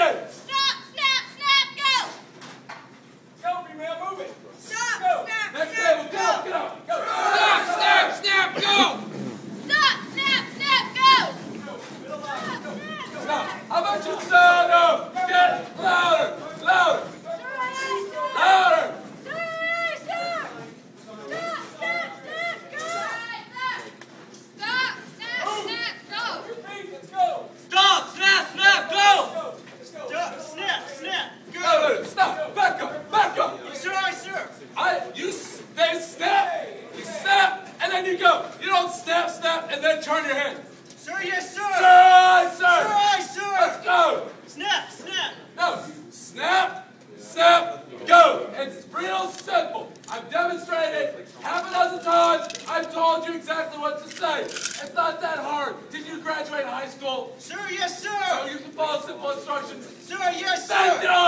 ahead. Stop, snap, snap, go. Go, female, move it. Stop, Go. snap, Next snap, table, go. go, get up. Go. Stop, snap, snap, go! Stop, snap, snap, go. Stop. How about you stand up? Get louder, louder, louder. Repeat, let's go. Stop, snap, snap, go! Let's go. Stop, snap, snap, go! No, stop. Back up, back up. Sir. They snap, you snap, and then you go. You don't snap, snap, and then turn your head. Sir, yes, sir! Sir, aye, sir. Aye, sir! Let's go. Snap, snap! No, snap, snap, go. It's real simple. I've demonstrated half a dozen times. I've told you exactly what to say. It's not that hard. Did you graduate high school? Sir, yes, So sir! you can follow simple instructions. Sir, yes, Stand sir! up.